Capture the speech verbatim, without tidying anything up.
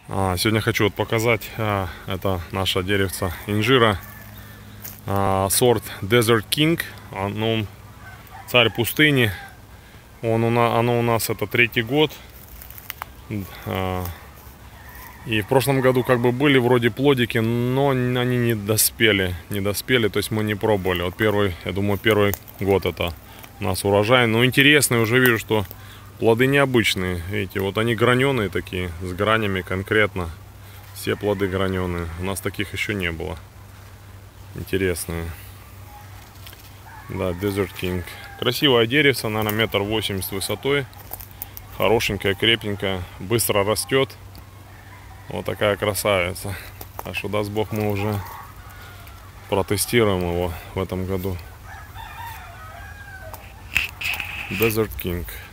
А, сегодня хочу вот показать, а, это наша деревца инжира, а, сорт Desert King, ну, царь пустыни. Он у нас, оно у нас это третий год. А, и в прошлом году как бы были вроде плодики, но они не доспели, не доспели, то есть мы не пробовали. Вот первый, я думаю, первый год это у нас урожай. Но интересный, уже вижу, что плоды необычные. Видите, вот они граненые такие, с гранями конкретно. Все плоды граненые. У нас таких еще не было. Интересные. Да, Desert King. Красивое деревце, наверное, метр восемьдесят высотой. Хорошенькая, крепенькая, быстро растет. Вот такая красавица. А что, даст Бог, мы уже протестируем его в этом году. Desert King.